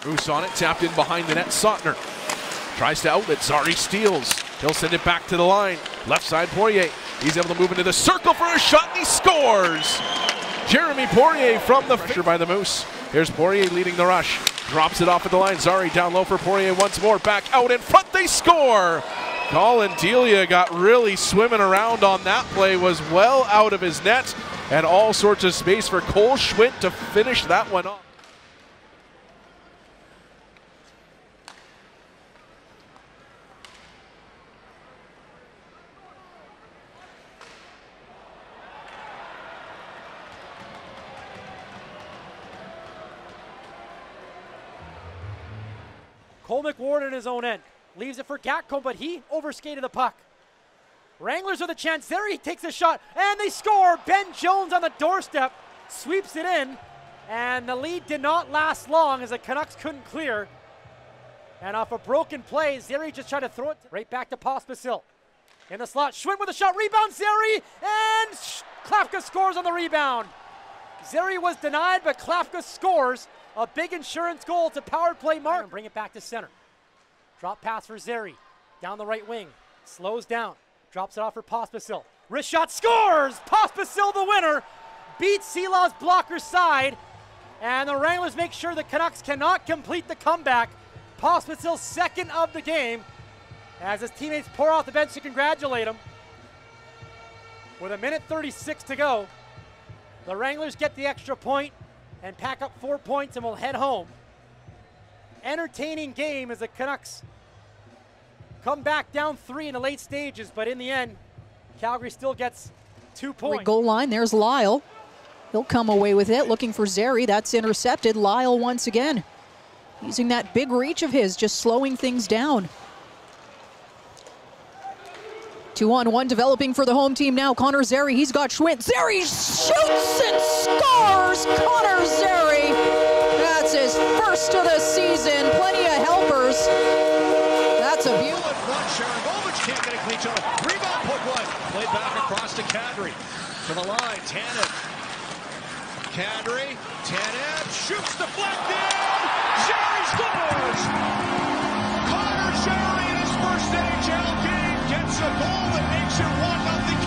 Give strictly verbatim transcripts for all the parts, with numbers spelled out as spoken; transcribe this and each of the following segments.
Moose on it, tapped in behind the net. Sautner tries to outlet. Zary steals. He'll send it back to the line. Left side, Poirier. He's able to move into the circle for a shot, and he scores! Jeremy Poirier from the pressure by the Moose. Here's Poirier leading the rush. Drops it off at the line. Zary down low for Poirier once more. Back out in front. They score! Colin Delia got really swimming around on that play. Was well out of his net. And all sorts of space for Cole Schwindt to finish that one off. Cole McWard in his own end. Leaves it for Gatcomb, but he overskated the puck. Wranglers with a chance. Zary takes a shot, and they score! Ben Jones on the doorstep sweeps it in, and the lead did not last long as the Canucks couldn't clear. And off a broken play, Zary just tried to throw it right back to Pospisil. In the slot, Schwindt with a shot, rebound, Zary, and Klafka scores on the rebound. Zary was denied, but Klafka scores. A big insurance goal to power play Mark. And bring it back to center. Drop pass for Zary. Down the right wing. Slows down. Drops it off for Pospisil. Wrist shot, scores! Pospisil the winner. Beats Selaw's blocker side. And the Wranglers make sure the Canucks cannot complete the comeback. Pospisil second of the game. As his teammates pour off the bench to congratulate him. With a minute thirty-six to go. The Wranglers get the extra point and pack up four points and will head home. Entertaining game as the Canucks come back down three in the late stages, but in the end, Calgary still gets two points. Goal line, there's Lyle. He'll come away with it, looking for Zary. That's intercepted. Lyle once again, using that big reach of his, just slowing things down. Two on one developing for the home team now. Connor Zary, he's got Schwindt. Zary shoots and scores! Connor Zary, that's his first of the season. Plenty of helpers. That's a beautiful. Sharangovich can't get a clean shot. Rebound, put one. Played back across to Kadri. To the line, Tanev. Kadri, Tanev shoots deflected. Zary scores! Connor Zary in his first N H L game gets a goal that makes it one nothing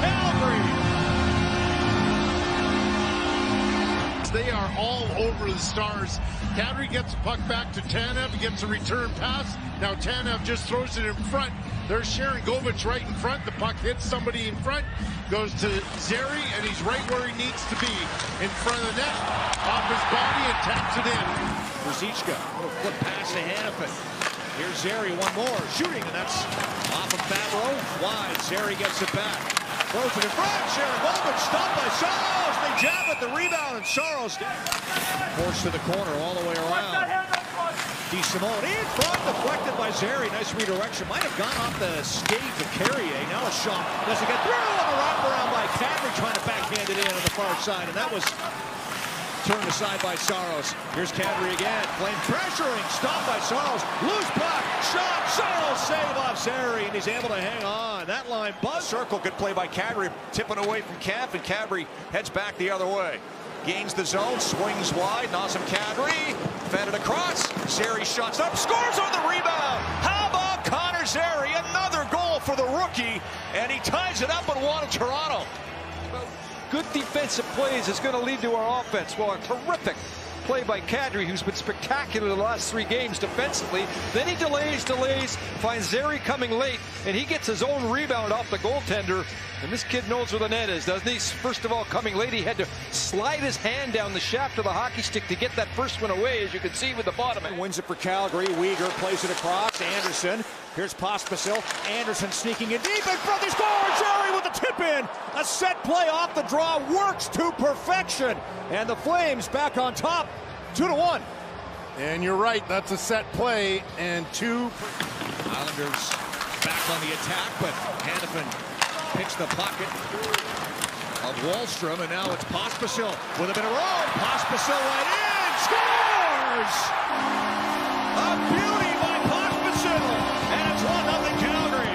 Calgary. They are all over the Stars. Kadri gets the puck back to Tanev. He gets a return pass. Now Tanev just throws it in front. There's Sharangovich right in front. The puck hits somebody in front. Goes to Zary, and he's right where he needs to be. In front of the net. Off his body and taps it in. Ruzicka, little flip pass to Hanifin. Here's Zary, one more. Shooting, and that's off of Favreau. Wide, Zary gets it back. Throws it in front. Sharangovich stopped by Saros. They jab at the rebound, and Saros forced to the corner all the way around. DeSimone in front, deflected by Zary. Nice redirection. Might have gone off the skate to Carrier. Now a shot. Doesn't get through. And a wraparound by Kadri trying to backhand it in on the far side. And that was turned aside by Saros. Here's Kadri again. Flame pressuring. Stopped by Saros. Loose puck. Shot. Saros save off Zary. And he's able to hang on. That line buzz. Circle, good play by Kadri. Tipping away from Kampf, and Kadri heads back the other way. Gains the zone, swings wide, Nazem Kadri, fed it across, Zary shots up, scores on the rebound! How about Connor Zary? Another goal for the rookie, and he ties it up and one in Toronto. Good defensive plays is going to lead to our offense. Well, a terrific play by Kadri, who's been spectacular the last three games defensively. Then he delays, delays, finds Zary coming late, and he gets his own rebound off the goaltender. And this kid knows where the net is, doesn't he? First of all, coming late, he had to slide his hand down the shaft of the hockey stick to get that first one away, as you can see with the bottom. Wins it for Calgary. Weegar plays it across. Anderson. Here's Pospisil. Anderson sneaking in deep in front. He scores! Zary with the tip in. A set play off the draw. Works to perfection. And the Flames back on top. Two to one. And you're right. That's a set play. And two. Islanders back on the attack, but Hanifin picks the pocket of Wallstrom, and now it's Pospisil with a bit of roll. Pospisil went in, scores! A beauty by Pospisil, and it's one nothing Calgary.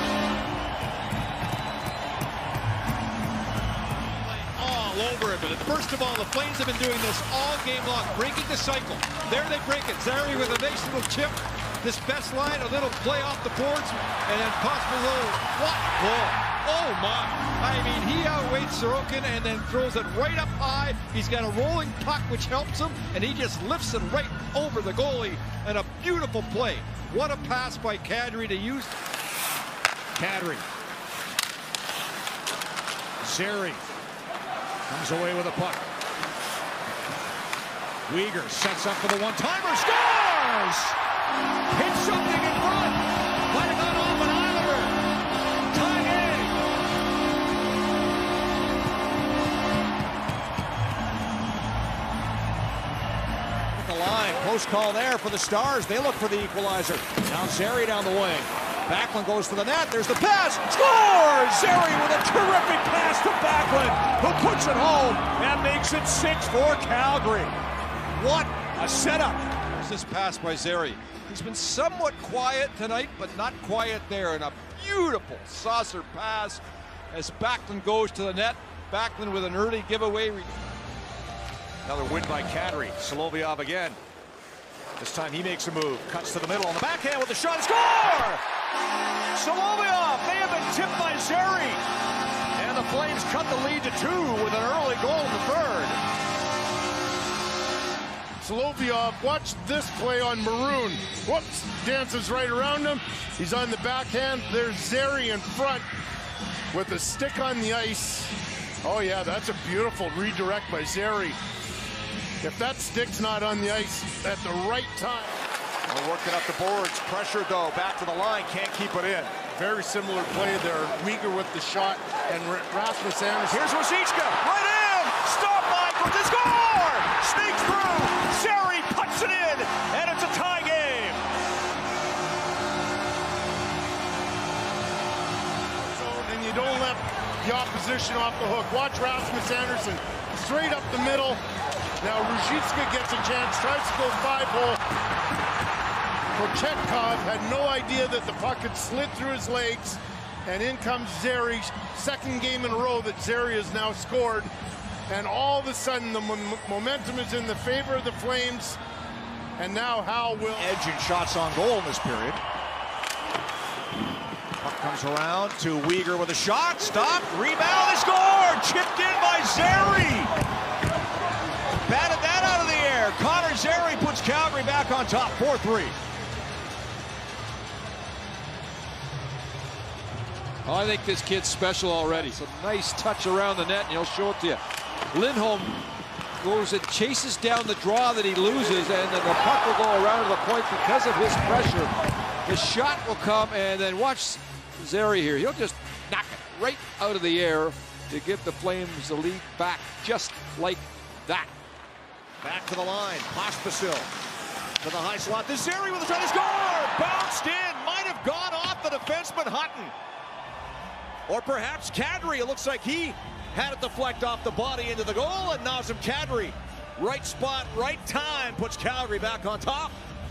All over it, but it's First of all, the Flames have been doing this all game long, breaking the cycle. There they break it. Zary with a nice little chip. This best line, a little play off the boards, and then possible little what goal. Oh my! I mean, he outweighs Sorokin and then throws it right up high. He's got a rolling puck, which helps him, and he just lifts it right over the goalie. And a beautiful play. What a pass by Kadri to use. Kadri. Zary comes away with a puck. Weegar sets up for the one-timer, scores! Hits something in front. Might have gone off an Islander. Tie game. At the line, close call there for the Stars. They look for the equalizer. Now Zary down the wing. Backlund goes to the net. There's the pass. Scores! Zary with a terrific pass to Backlund, who puts it home and makes it six for Calgary. What a setup. This pass by Zary. He's been somewhat quiet tonight, but not quiet there. And a beautiful saucer pass as Backlund goes to the net. Backlund with an early giveaway. Another win by Kadri. Solovyov again. This time he makes a move. Cuts to the middle on the backhand with the shot. Score! Solovyov may have been tipped by Zary. And the Flames cut the lead to two with an early goal in the third. Solovyov, watch this play on Maroon. Whoops, dances right around him. He's on the backhand. There's Zary in front with a stick on the ice. Oh yeah, that's a beautiful redirect by Zary. If that stick's not on the ice at the right time. We're working up the boards. Pressure though, back to the line, can't keep it in. Very similar play there. Weegar with the shot and Rasmus Anderson. Here's Rosichka, right in! Stop Michael to score! Sneaks through! Zary puts it in, and it's a tie game. And you don't let the opposition off the hook. Watch Rasmus Anderson straight up the middle. Now Ruzicka gets a chance, tries to go five-hole. Kochetkov had no idea that the puck had slid through his legs, and in comes Zary. Second game in a row that Zary has now scored, and all of a sudden the mo momentum is in the favor of the Flames, and now Hal will edge and shots on goal in this period. Puck comes around to Weegar with a shot, stopped, rebound, they scored! Chipped in by Zary! Batted that out of the air. Connor Zary puts Calgary back on top, four three. Oh, I think this kid's special already. Some nice touch around the net, and he'll show it to you. Lindholm goes and chases down the draw that he loses, and then the puck will go around to the point because of his pressure. The shot will come, and then watch Zary here. He'll just knock it right out of the air to give the Flames the lead back just like that. Back to the line, Pospisil to the high slot. The Zary with a try to score! Bounced in, might have gone off the defenseman Hutton. Or perhaps Kadri. It looks like he had it deflect off the body into the goal, and Nazem Kadri, right spot, right time, puts Calgary back on top.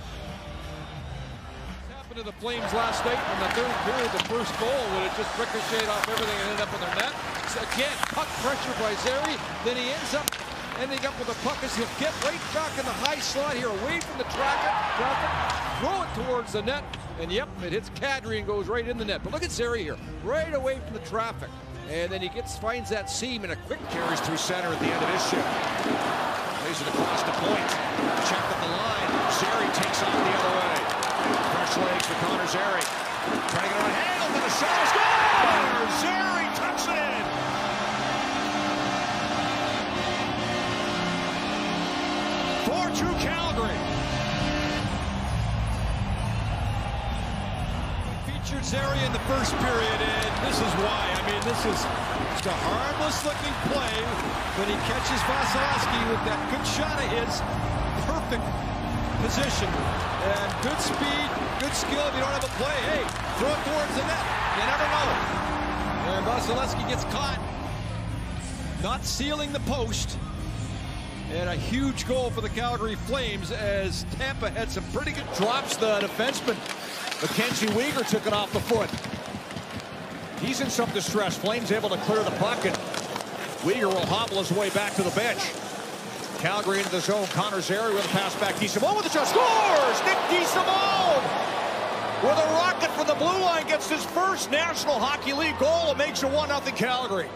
What happened to the Flames last night in the third period, the first goal, when it just ricocheted off everything and ended up in their net. So again, puck pressure by Zary, then he ends up ending up with the puck as he'll get right back in the high slot here, away from the traffic, traffic, throw it towards the net, and yep, it hits Kadri and goes right in the net. But look at Zary here, right away from the traffic, and then he gets finds that seam in a quick carries through center at the end of his shift. Plays it across the point, checked at the line. Zary takes off the other way. Fresh legs for Connor Zary, trying to get on handle to the shot. Score! Zary tucks it in. four two Calgary. Featured Zary in the first period, and this is why. I mean, this is just a harmless-looking play, but he catches Vasilevsky with that good shot of his. Perfect position, and good speed, good skill. If you don't have a play, hey, throw it towards the net. You never know. And Vasilevsky gets caught, not sealing the post. And a huge goal for the Calgary Flames as Tampa had some pretty good drops the defenseman. Mackenzie Weegar took it off the foot. He's in some distress. Flames able to clear the puck, and Weegar will hobble his way back to the bench. Calgary into the zone. Connor Zary with a pass back. DeSimone with the shot. Scores! Nick DeSimone with a rocket from the blue line gets his first National Hockey League goal and makes it one nothing Calgary.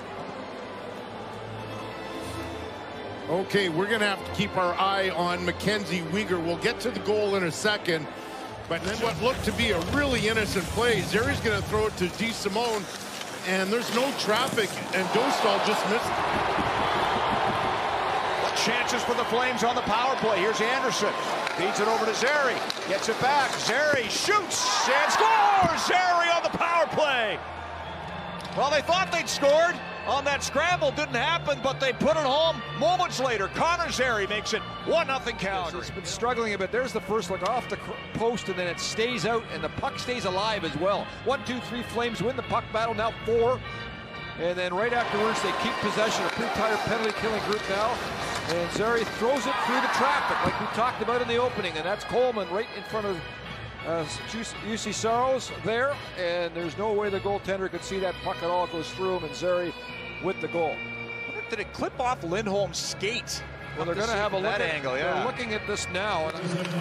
Okay, we're going to have to keep our eye on Mackenzie Weegar. We'll get to the goal in a second. But then what looked to be a really innocent play, Zary's going to throw it to DeSimone, and there's no traffic, and Dostal just missed it. Chances for the Flames on the power play. Here's Anderson. Feeds it over to Zary. Gets it back. Zary shoots and scores! Zary on the power play. Well, they thought they'd scored on that scramble. Didn't happen, but they put it home moments later. Connor Zary makes it one nothing Calgary. It's been struggling a bit. There's the first look off the post, and then it stays out, and the puck stays alive as well. One, two, three, Flames win the puck battle. Now four. And then right afterwards, they keep possession. A pretty tired penalty-killing group now. And Zary throws it through the traffic, like we talked about in the opening. And that's Coleman right in front of uh, U C Saros there. And there's no way the goaltender could see that puck at all. It goes through him, and Zary with the goal. Did it clip off Lindholm's skate? Well, they're going to have a look that at, angle, yeah. They're looking at this now.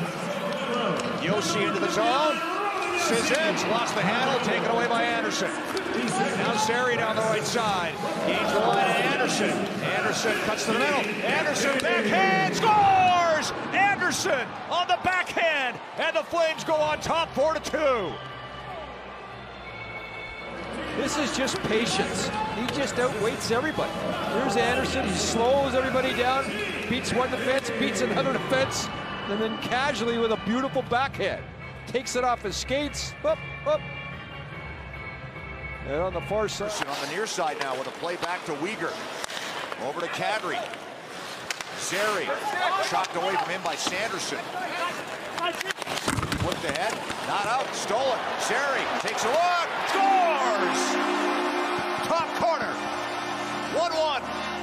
Yossi into the zone. Sizens lost the handle, taken away by Anderson. Now Zary down the right side. Gains the line to Anderson. Anderson cuts to the middle. Anderson backhand scores! Anderson on the backhand, and the Flames go on top four to two. This is just patience. He just outweights everybody. Here's Anderson. He slows everybody down, beats one defense, beats another defense, and then casually with a beautiful backhand. Takes it off his skates. Up, up. And on the far side. On the near side now with a play back to Weegar. Over to Kadri. Zary. Shocked away from him by Sanderson. Looked ahead. Not out. Stolen. Zary takes a look. Scores! Top corner. one one.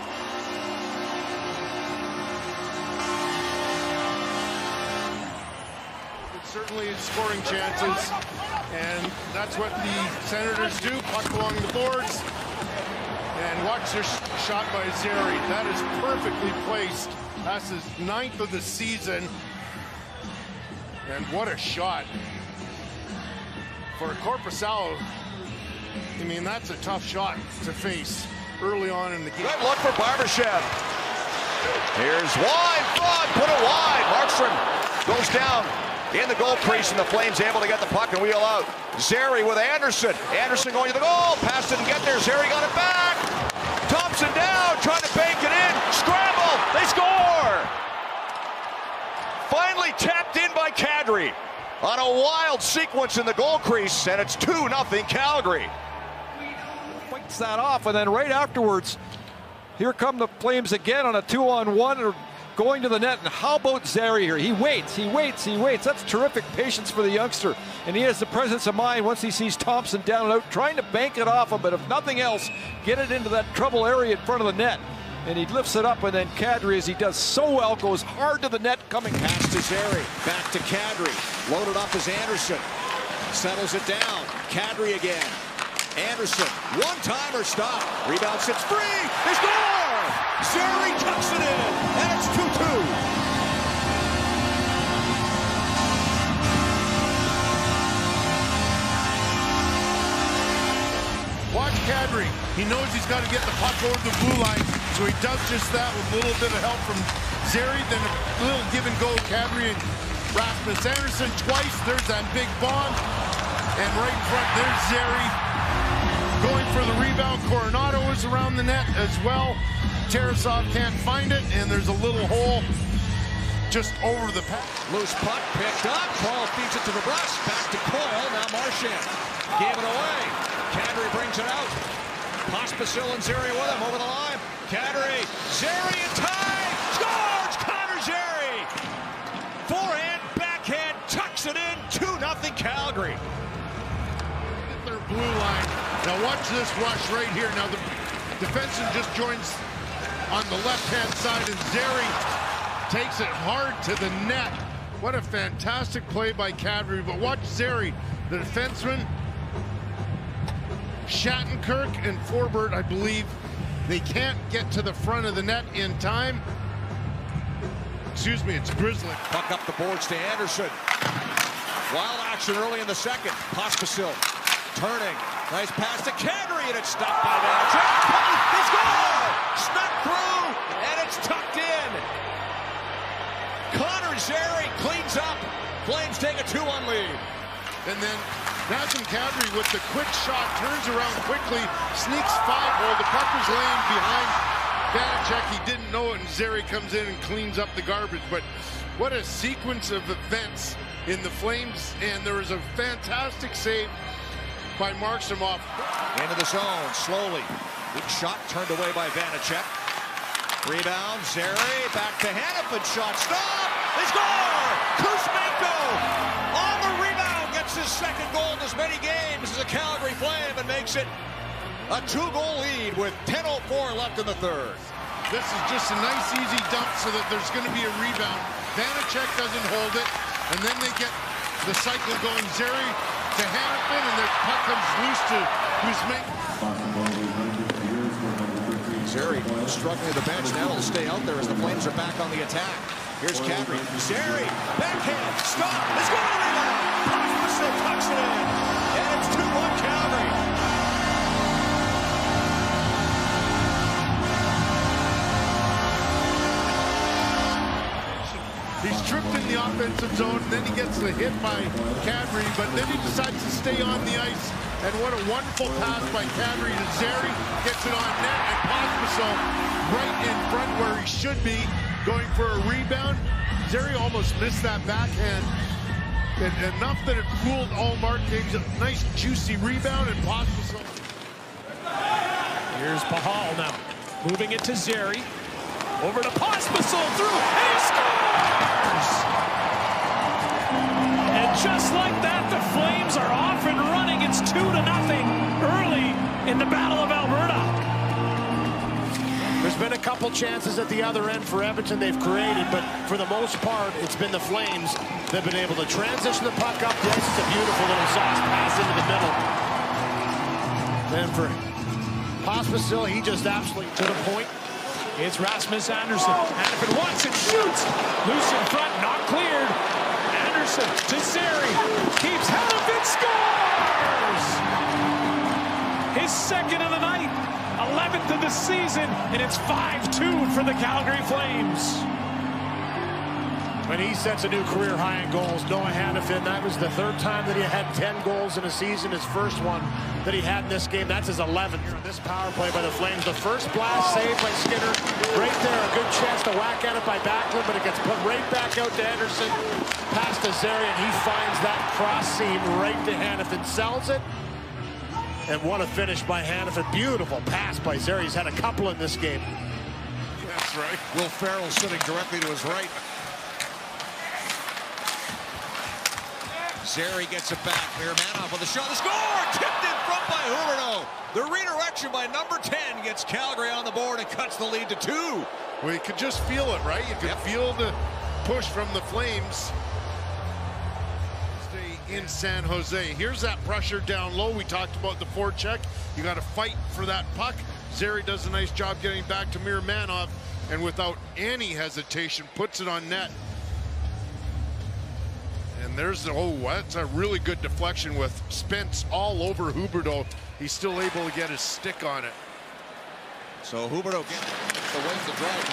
Certainly scoring chances, and that's what the Senators do. Puck along the boards, and watch this shot by Zary. That is perfectly placed. That's his ninth of the season, and what a shot for Korpisalo. I mean, that's a tough shot to face early on in the game. Good look for Barbashev. Here's wide front, put it wide. Markstrom goes down in the goal crease, and the Flames able to get the puck and wheel out. Zary with Anderson. Anderson going to the goal. Pass didn't get there. Zary got it back. Thompson down, trying to bank it in. Scramble. They score. Finally tapped in by Kadri on a wild sequence in the goal crease, and it's two nothing Calgary. Fights that off, and then right afterwards, here come the Flames again on a two-on-one. Going to the net, and how about Zary here? He waits, he waits, he waits. That's terrific patience for the youngster, and he has the presence of mind once he sees Thompson down and out, trying to bank it off him, but if nothing else, get it into that trouble area in front of the net. And he lifts it up, and then Kadri, as he does so well, goes hard to the net, coming. Pass to Zary, back to Kadri. Loaded up as Anderson. Settles it down. Kadri again. Anderson, one-timer stop. Rebound sits free. They score! Zary tucks it in, and it's two two. Watch Kadri. He knows he's got to get the puck over the blue line, so he does just that with a little bit of help from Zary. Then a little give and go. Kadri and Rasmus Anderson twice. There's that big bomb. And right in front, there's Zary going for the rebound. Coronado is around the net as well. Tarasov can't find it, and there's a little hole just over the pass. Loose puck picked up. Paul feeds it to the breast. Back to Coyle. Now Marchand gave it away. Kadri brings it out. Pospisil and Zary with him over the line. Kadri, Zary in time. Scores! Connor Zary. Forehand, backhand, tucks it in. two nothing Calgary. Their blue line. Now watch this rush right here. Now the defenseman just joins on the left-hand side, and Zary takes it hard to the net. What a fantastic play by Kadri. But watch Zary, the defenseman, Shattenkirk and Forbert, I believe, They can't get to the front of the net in time. Excuse me, it's Grizzly. Puck up the boards to Anderson. Wild action early in the second. Pospisil turning. Nice pass to Kadri, and it's stopped by Vanacek. They score! Snuck through, and it's tucked in. Connor Zary cleans up. Flames take a two one lead. And then Nazem Kadri with the quick shot, turns around quickly, sneaks five hole. The puck was laying behind Vanacek. He didn't know it, and Zary comes in and cleans up the garbage. But what a sequence of events in the Flames, and there was a fantastic save by Markstrom. Into the zone, slowly. Big shot turned away by Vanacek. Rebound, Zary, back to Hannafin, shot stop! They score! Kuzmenko on the rebound, gets his second goal in as many games as a Calgary Flame and makes it a two-goal lead with ten oh four left in the third. This is just a nice, easy dump so that there's going to be a rebound. Vanacek doesn't hold it, and then they get the cycle going. Zary to Hannafin, and the puck comes loose to Kuzmenko. Zary struggling at the bench, now he'll stay out there as the Flames are back on the attack. Here's Kadri. Zary, backhand, stop, let's go to the rebound. Pospisil tucks it in, and it's two one Calgary. He's tripped in the offensive zone, and then he gets the hit by Kadri, but then he decides to stay on the ice. And what a wonderful pass by Kadri to Zary. Gets it on net, and Pospisil right in front where he should be, going for a rebound. Zary almost missed that backhand. And enough that it fooled Allmark. Gives a nice juicy rebound, and Pospisil. Here's Pahal now, moving it to Zary. Over to Pospisil, through, and he scores! And just like that, the Flames are off and running. It's two to nothing early in the Battle of Alberta. There's been a couple chances at the other end for Edmonton they've created, but for the most part, it's been the Flames that have been able to transition the puck up the ice. It's a beautiful little sauce pass into the middle. Then for Pospisil, he just absolutely to the point. It's Rasmus Anderson. Hannafin wants it, shoots. Loose in front, not cleared. Anderson to Zary. Keeps Hannafin, scores! His second of the night, eleventh of the season, and it's five two for the Calgary Flames. And he sets a new career high in goals. Noah Hannafin, that was the third time that he had ten goals in a season. His first one that he had in this game, that's his eleventh. This power play by the Flames. The first blast saved by Skinner. Right there, a good chance to whack at it by Backlund, but it gets put right back out to Anderson. Pass to Zary, and he finds that cross seam right to Hannafin. Sells it. And what a finish by Hannafin. Beautiful pass by Zary. He's had a couple in this game. That's right. Will Ferrell sitting directly to his right. Zary gets it back. Mirmanov with the shot. The score! Tipped in front by Huberdeau. The redirection by number ten gets Calgary on the board and cuts the lead to two. Well, you could just feel it, right? You could yep. feel the push from the Flames. Stay in San Jose. Here's that pressure down low. We talked about the forecheck. You got to fight for that puck. Zary does a nice job getting back to Mirmanov, and without any hesitation, puts it on net. And there's, oh, that's a really good deflection with Spence all over Huberdeau. He's still able to get his stick on it. So Huberdeau gets away from the drive.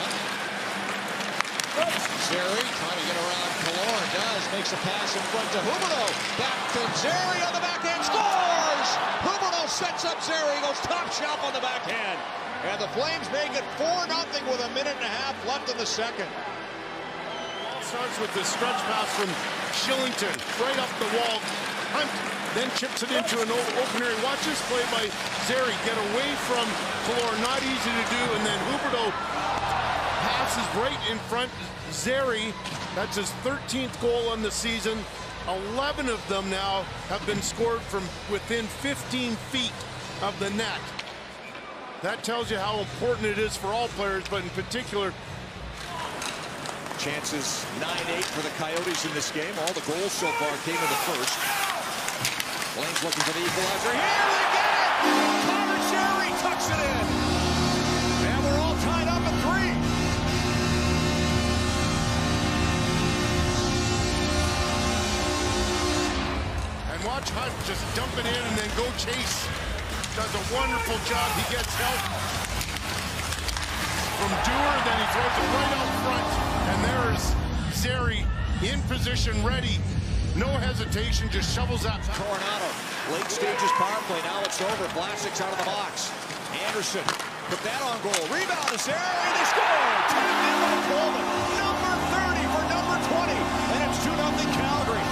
Zary trying to get around Killorn. Does, makes a pass in front to Huberdeau. Back to Zary on the backhand, scores! Huberdeau sets up Zary, goes top shelf on the backhand. And the Flames make it four nothing with a minute and a half left in the second. Starts with the stretch pass from Shillington, right up the wall. Hunt then chips it into an opener. Watch this play by Zary. Get away from Killorn, not easy to do, and then Huberdeau passes right in front. Zary, that's his thirteenth goal on the season. eleven of them now have been scored from within fifteen feet of the net. That tells you how important it is for all players, but in particular, chances nine eight for the Coyotes in this game. All the goals so far came in the first. Flames looking for the equalizer. Here they get it! Connor Zary tucks it in. watch Hunt just dump it in and then go chase. Does a wonderful job. He gets help from Dewar, then he throws it right out front. And there's Zary in position, ready. No hesitation, just shovels that. Coronado, late stages power play. Now it's over. Vlasic's out of the box. Anderson put that on goal. Rebound to Zary. They score. Tapped in by Coleman. Number thirty for number twenty. And it's two nothing Calgary.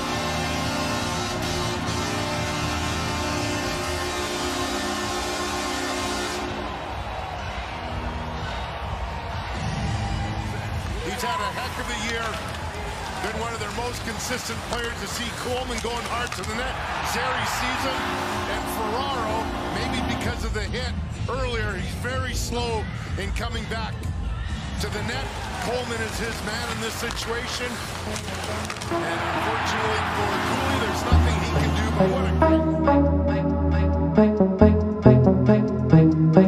He's had a heck of a year. Been one of their most consistent players to see Coleman going hard to the net. Zary sees him, and Ferraro, maybe because of the hit earlier, he's very slow in coming back to the net. Coleman is his man in this situation. And unfortunately for Cooley, there's nothing he can do, but what a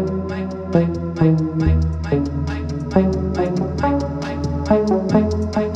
great...